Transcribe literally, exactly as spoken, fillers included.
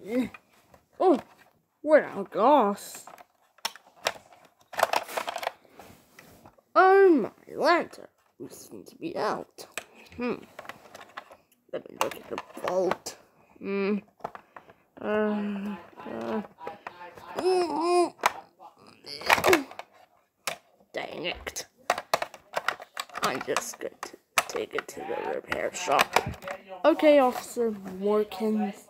Oh, we're out of gas. Oh my lantern, we seem to be out. Hmm. Let me look at the vault. Hmm. Uh, uh. Mm, mm. Dang it. I'm just going to take it to the repair shop. Okay, Officer Morkins.